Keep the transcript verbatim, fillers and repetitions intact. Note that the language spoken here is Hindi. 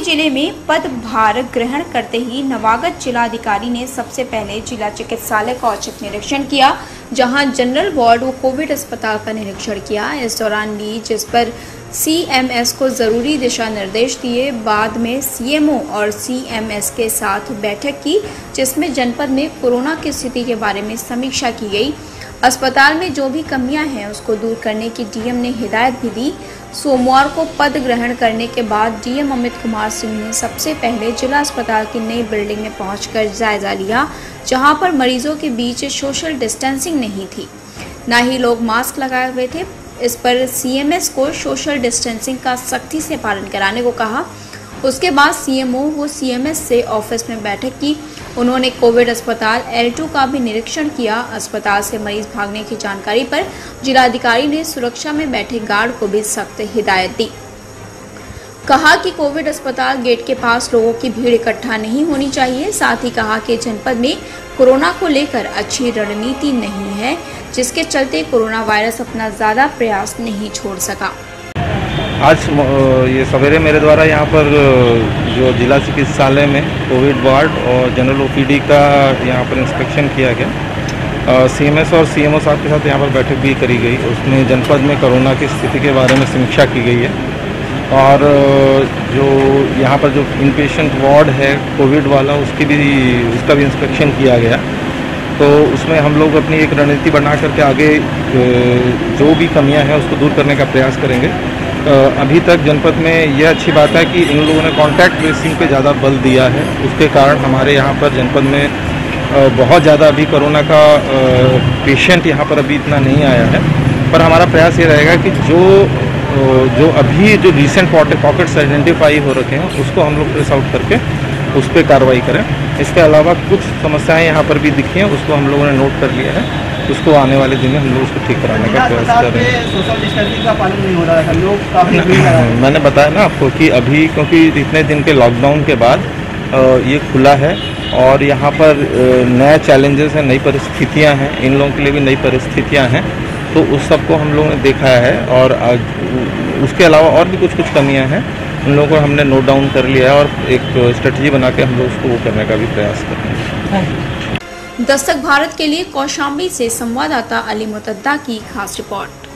जिले में पदभार ग्रहण करते ही नवागत जिलाधिकारी ने सबसे पहले जिला चिकित्सालय का औचक निरीक्षण किया, जहां जनरल वार्ड व कोविड अस्पताल का निरीक्षण किया। इस दौरान ली जिस पर सीएमएस को जरूरी दिशा निर्देश दिए। बाद में सीएमओ और सीएमएस के साथ बैठक की, जिसमें जनपद में कोरोना की स्थिति के बारे में समीक्षा की गई। अस्पताल में जो भी कमियां हैं उसको दूर करने की डीएम ने हिदायत भी दी। सोमवार को पद ग्रहण करने के बाद डीएम अमित कुमार सिंह ने सबसे पहले जिला अस्पताल की नई बिल्डिंग में पहुंचकर जायजा लिया, जहां पर मरीजों के बीच सोशल डिस्टेंसिंग नहीं थी, न ही लोग मास्क लगाए हुए थे। इस पर सीएमएस को सोशल डिस्टेंसिंग का सख्ती से पालन कराने को कहा। उसके बाद सीएमओ व सीएमएस से ऑफिस में बैठक की। उन्होंने कोविड अस्पताल एल टू का भी निरीक्षण किया। अस्पताल से मरीज भागने की जानकारी पर जिलाधिकारी ने सुरक्षा में बैठे गार्ड को भी सख्त हिदायत दी। कहा कि कोविड अस्पताल गेट के पास लोगों की भीड़ इकट्ठा नहीं होनी चाहिए। साथ ही कहा कि जनपद में कोरोना को लेकर अच्छी रणनीति नहीं है, जिसके चलते कोरोना वायरस अपना ज्यादा प्रयास नहीं छोड़ सका। आज ये सवेरे मेरे द्वारा यहाँ पर जो जिला चिकित्सालय में कोविड वार्ड और जनरल ओपीडी का यहाँ पर इंस्पेक्शन किया गया। सीएमएस और सीएमओ साहब के साथ यहाँ पर बैठक भी करी गई। उसमें जनपद में कोरोना की स्थिति के बारे में समीक्षा की गई है और जो यहाँ पर जो इनपेशेंट वार्ड है कोविड वाला उसकी भी उसका भी इंस्पेक्शन किया गया। तो उसमें हम लोग अपनी एक रणनीति बना करके आगे जो भी कमियां हैं उसको दूर करने का प्रयास करेंगे। अभी तक जनपद में यह अच्छी बात है कि इन लोगों ने कॉन्टैक्ट ट्रेसिंग पे ज़्यादा बल दिया है। उसके कारण हमारे यहाँ पर जनपद में बहुत ज़्यादा अभी कोरोना का पेशेंट यहाँ पर अभी इतना नहीं आया है। पर हमारा प्रयास ये रहेगा कि जो जो अभी जो रिसेंट पॉकेट्स आइडेंटिफाई हो रखे हैं उसको हम लोग ट्रेस आउट करके उस पर कार्रवाई करें। इसके अलावा कुछ समस्याएं यहाँ पर भी दिखी हैं, उसको हम लोगों ने नोट कर लिया है। उसको आने वाले दिन में हम लोग उसको ठीक कराने का प्रयास कर रहे हैं। सोशल डिस्टेंसिंग का पालन नहीं हो रहा है, लोग काफी भीड़ लगा रहे हैं। मैंने बताया ना आपको कि अभी क्योंकि इतने दिन के लॉकडाउन के बाद ये खुला है और यहाँ पर नए चैलेंजेस हैं, नई परिस्थितियाँ हैं, इन लोगों के लिए भी नई परिस्थितियाँ हैं। तो उस सबको हम लोगों ने देखा है और उसके अलावा और भी कुछ कुछ कमियाँ हैं, उन लोगों को हमने नोट डाउन कर लिया है और एक स्ट्रेटजी बना के हम लोग उसको वो करने का भी प्रयास कर रहे हैं। दस्तक भारत के लिए कौशाम्बी से संवाददाता अली मुतद्दा की खास रिपोर्ट।